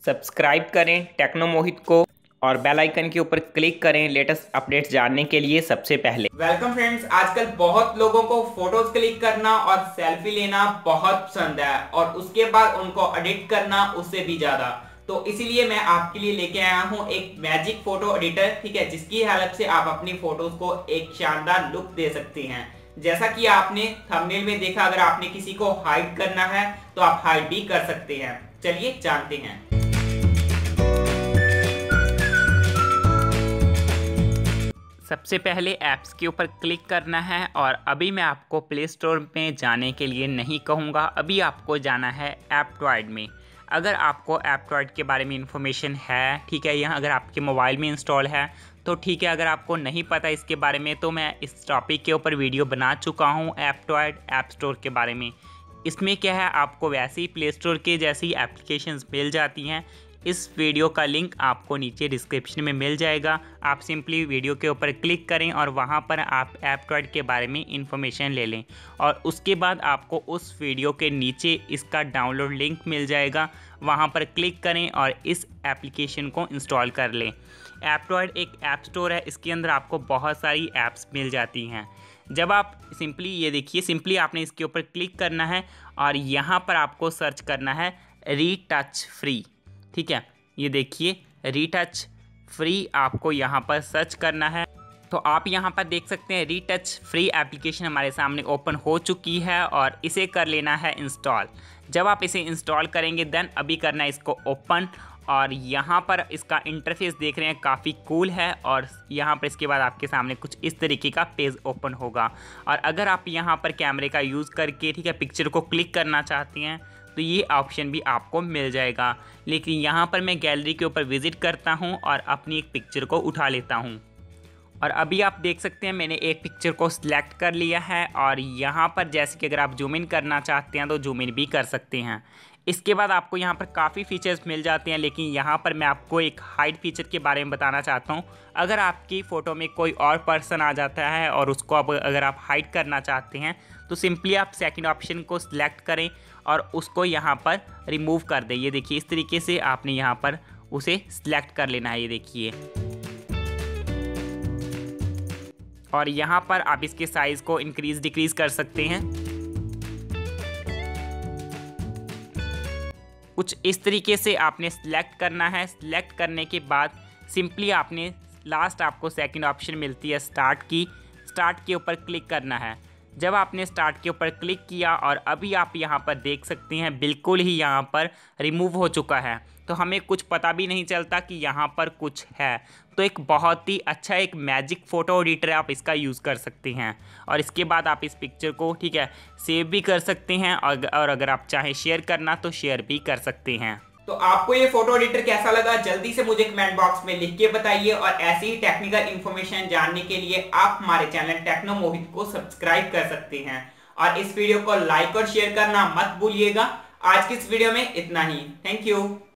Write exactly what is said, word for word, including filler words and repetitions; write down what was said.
Subscribe करें techno मोहित को और बेल आइकन के ऊपर क्लिक करें लेटेस्ट अपडेट्स जानने के लिए सबसे पहले। वेलकम फ्रेंड्स, आजकल बहुत लोगों को फोटोज क्लिक करना और सेल्फी लेना बहुत पसंद है और उसके बाद उनको एडिट करना उससे भी ज्यादा। तो इसीलिए मैं आपके लिए लेके आया हूं एक मैजिक फोटो एडिटर, ठीक है, जिसकी हेल्प से आप अपनी फोटोज को एक शानदार लुक दे सकते हैं। जैसा कि आपने थंबनेल में देखा, अगर आपने किसी को हाइड करना है तो आप हाइड भी कर सकते हैं। चलिए जानते हैं। सबसे पहले ऐप्स के ऊपर क्लिक करना है और अभी मैं आपको प्ले स्टोर में जाने के लिए नहीं कहूँगा, अभी आपको जाना है एप्टॉयड में। अगर आपको एप्टॉयड के बारे में इंफॉर्मेशन है, ठीक है, यहाँ अगर आपके मोबाइल में इंस्टॉल है तो ठीक है। अगर आपको नहीं पता इसके बारे में तो मैं इस टॉपिक के ऊपर वीडियो बना चुका हूँ एप्टॉयड ऐप स्टोर के बारे में। इसमें क्या है, आपको वैसे ही प्ले स्टोर के जैसी एप्लीकेशंस मिल जाती हैं। इस वीडियो का लिंक आपको नीचे डिस्क्रिप्शन में मिल जाएगा। आप सिंपली वीडियो के ऊपर क्लिक करें और वहां पर आप एप्टॉयड के बारे में इंफॉर्मेशन ले लें और उसके बाद आपको उस वीडियो के नीचे इसका डाउनलोड लिंक मिल जाएगा। वहां पर क्लिक करें और इस एप्लीकेशन को इंस्टॉल कर लें। एप्टॉयड एक ऐप स्टोर है, इसके अंदर आपको बहुत सारी ऐप्स मिल जाती हैं। जब आप सिंपली ये देखिए, सिंपली आपने इसके ऊपर क्लिक करना है और यहाँ पर आपको सर्च करना है रीटच फ्री, ठीक है। ये देखिए रीटच फ्री आपको यहाँ पर सर्च करना है। तो आप यहाँ पर देख सकते हैं रीटच फ्री एप्लीकेशन हमारे सामने ओपन हो चुकी है और इसे कर लेना है इंस्टॉल। जब आप इसे इंस्टॉल करेंगे देन अभी करना है इसको ओपन और यहाँ पर इसका इंटरफेस देख रहे हैं, काफ़ी कूल है। और यहाँ पर इसके बाद आपके सामने कुछ इस तरीके का पेज ओपन होगा और अगर आप यहाँ पर कैमरे का यूज़ करके, ठीक है, पिक्चर को क्लिक करना चाहते हैं तो ये ऑप्शन भी आपको मिल जाएगा। लेकिन यहाँ पर मैं गैलरी के ऊपर विज़िट करता हूँ और अपनी एक पिक्चर को उठा लेता हूँ और अभी आप देख सकते हैं मैंने एक पिक्चर को सिलेक्ट कर लिया है और यहाँ पर जैसे कि अगर आप जूम इन करना चाहते हैं तो जूम इन भी कर सकते हैं। इसके बाद आपको यहाँ पर काफ़ी फीचर्स मिल जाते हैं, लेकिन यहाँ पर मैं आपको एक हाइड फीचर के बारे में बताना चाहता हूँ। अगर आपकी फ़ोटो में कोई और पर्सन आ जाता है और उसको आप अगर आप हाइड करना चाहते हैं तो सिंपली आप सेकंड ऑप्शन को सिलेक्ट करें और उसको यहाँ पर रिमूव कर दें। ये देखिए इस तरीके से आपने यहाँ पर उसे सिलेक्ट कर लेना है, ये देखिए। और यहाँ पर आप इसके साइज़ को इंक्रीज़ डिक्रीज़ कर सकते हैं। कुछ इस तरीके से आपने सिलेक्ट करना है। सिलेक्ट करने के बाद सिंपली आपने लास्ट आपको सेकंड ऑप्शन मिलती है स्टार्ट की, स्टार्ट के ऊपर क्लिक करना है। जब आपने स्टार्ट के ऊपर क्लिक किया और अभी आप यहाँ पर देख सकते हैं बिल्कुल ही यहाँ पर रिमूव हो चुका है, तो हमें कुछ पता भी नहीं चलता कि यहाँ पर कुछ है। तो एक बहुत ही अच्छा एक मैजिक फ़ोटो एडिटर आप इसका यूज़ कर सकते हैं और इसके बाद आप इस पिक्चर को, ठीक है, सेव भी कर सकते हैं और और अगर आप चाहें शेयर करना तो शेयर भी कर सकते हैं। तो आपको ये फोटो एडिटर कैसा लगा जल्दी से मुझे कमेंट बॉक्स में लिख के बताइए और ऐसी ही टेक्निकल इंफॉर्मेशन जानने के लिए आप हमारे चैनल टेक्नो मोहित को सब्सक्राइब कर सकते हैं और इस वीडियो को लाइक और शेयर करना मत भूलिएगा। आज की इस वीडियो में इतना ही। Thank you.